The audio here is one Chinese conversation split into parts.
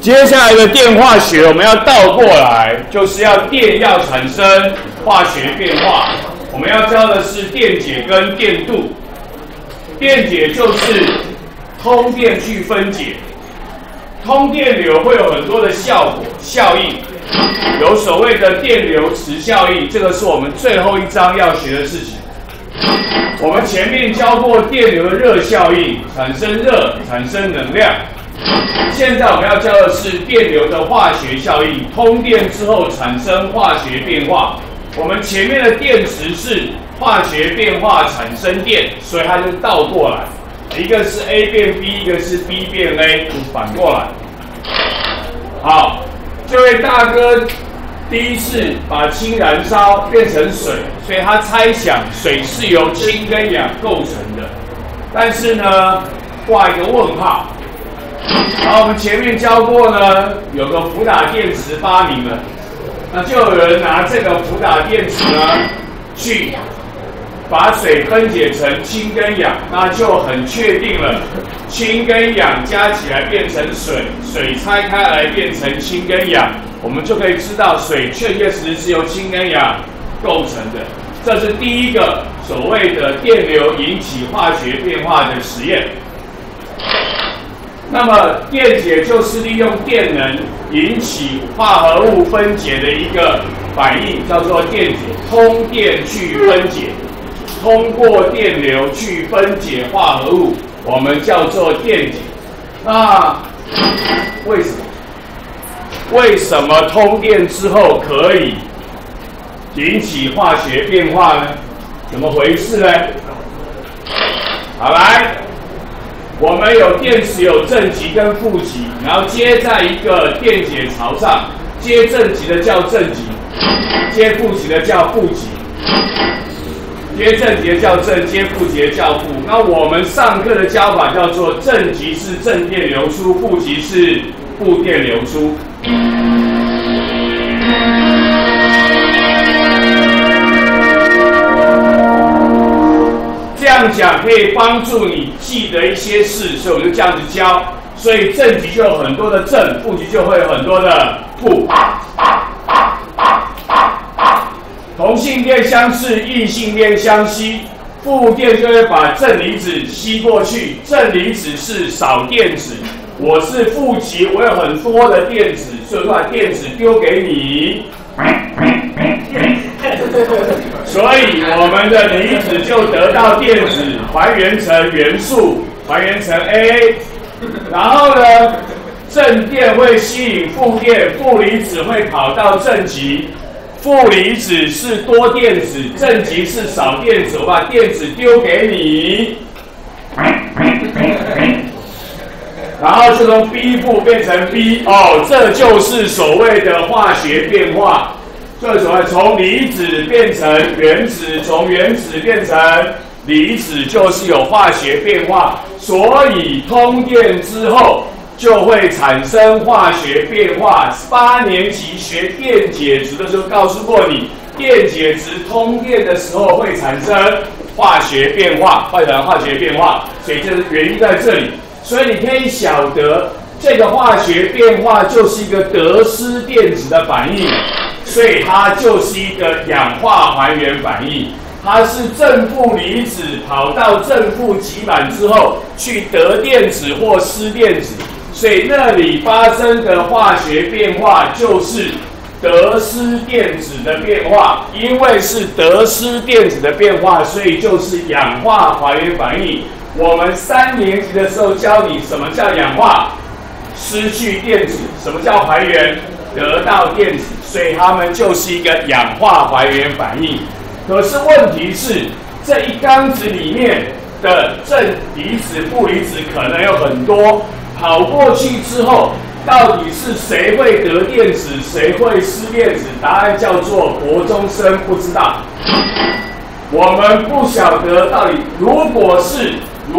接下来的电化学我们要倒过来，就是要电要产生化学变化。我们要教的是电解跟电镀。电解就是通电去分解，通电流会有很多的效果效应，有所谓的电流磁效应，这个是我们最后一章要学的事情。我们前面教过电流的热效应，产生热，产生能量。现在我们要教的是电流的化学效应，通电之后产生化学变化。我们前面的电池是化学变化产生电，所以它就倒过来，一个是 A 变 B， 一个是 B 变 A， 就反过来。好，这位大哥第一次把氢燃烧变成水，所以他猜想水是由氢跟氧构成的，但是呢，挂一个问号。然后我们前面教过呢，有个伏打电池发明了，那就有人拿这个伏打电池呢，去把水分解成氢跟氧，那就很确定了，氢跟氧加起来变成水，水拆开来变成氢跟氧，我们就可以知道水确确实实是由氢跟氧构成的。这是第一个所谓的电流引起化学变化的实验。那么电解就是利用电能引起化合物分解的一个反应，叫做电解，通电去分解，通过电流去分解化合物，我们叫做电解。那为什么通电之后可以引起化学变化呢？怎么回事呢？好，来。我们有电池有正极跟负极，然后接在一个电解槽上，接正极的叫正极，接负极的叫负极，接正极的叫正，接负极的叫负。那我们上课的教法叫做正极是正电流出，负极是负电流出。这样讲可以帮助你记得一些事，所以我们就这样子教。所以正极就有很多的正，负极就会有很多的负。同性电相斥，异性电相吸，负电就会把正离子吸过去，正离子是少电子。我是负极，我有很多的电子，所以把电子丢给你。所以我们的离子就得到电子还原成元素，还原成 A， 然后呢，正电会吸引负电，负离子会跑到正极，负离子是多电子，正极是少电子，我把电子丢给你，然后就从 B 负变成 B， 哦，这就是所谓的化学变化。这所谓从离子变成原子，从原子变成离子，就是有化学变化。所以通电之后就会产生化学变化。8年级学电解质的时候告诉过你，电解质通电的时候会产生化学变化，会产生化学变化。所以这是原因在这里。所以你可以晓得，这个化学变化就是一个得失电子的反应。所以它就是一个氧化还原反应，它是正负离子跑到正负极满之后去得电子或失电子，所以那里发生的化学变化就是得失电子的变化。因为是得失电子的变化，所以就是氧化还原反应。我们3年级的时候教你什么叫氧化，失去电子；什么叫还原，得到电子。所以它们就是一个氧化还原反应。可是问题是，这一缸子里面的正离子、负离子可能有很多，跑过去之后，到底是谁会得电子，谁会失电子？答案叫做国中生不知道。我们不晓得到底，如果是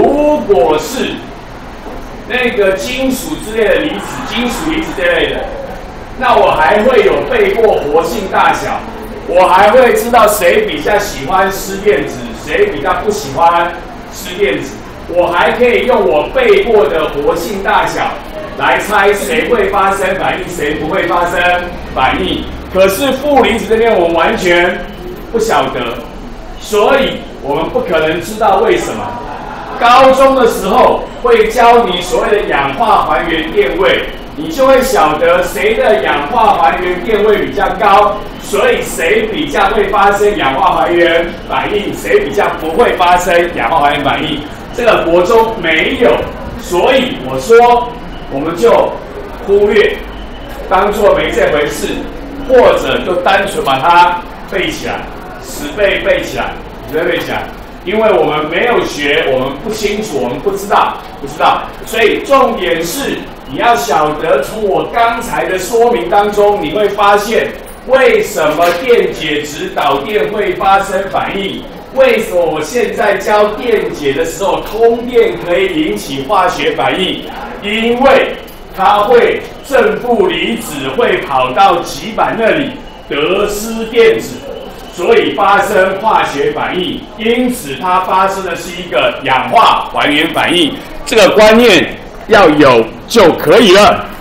那个金属之类的离子，金属离子之类的。那我还会有背过活性大小，我还会知道谁比较喜欢失电子，谁比较不喜欢失电子。我还可以用我背过的活性大小来猜谁会发生反应，谁不会发生反应。可是负离子这边我们完全不晓得，所以我们不可能知道为什么。高中的时候会教你所谓的氧化还原电位，你就会晓得谁的氧化还原电位比较高，所以谁比较会发生氧化还原反应，谁比较不会发生氧化还原反应。这个国中没有，所以我说我们就忽略，当作没这回事，或者就单纯把它背起来，10倍背起来，10倍背起来。因为我们没有学，我们不清楚，我们不知道，所以重点是你要晓得，从我刚才的说明当中，你会发现为什么电解质导电会发生反应，为什么我现在教电解的时候，通电可以引起化学反应，因为它会正负离子会跑到极板那里得失电子。所以发生化学反应，因此它发生的是一个氧化还原反应，这个观念要有就可以了。